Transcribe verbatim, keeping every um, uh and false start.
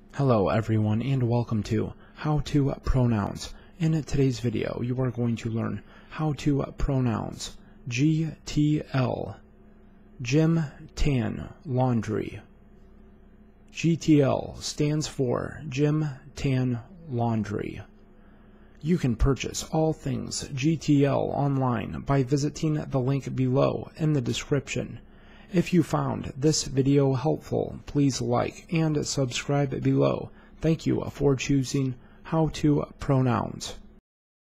Hello everyone and welcome to How to Pronounce. In today's video you are going to learn how to pronounce G T L, Gym Tan Laundry. G T L stands for Gym Tan Laundry. You can purchase all things G T L online by visiting the link below in the description. If you found this video helpful, please like and subscribe below. Thank you for choosing How to Pronounce.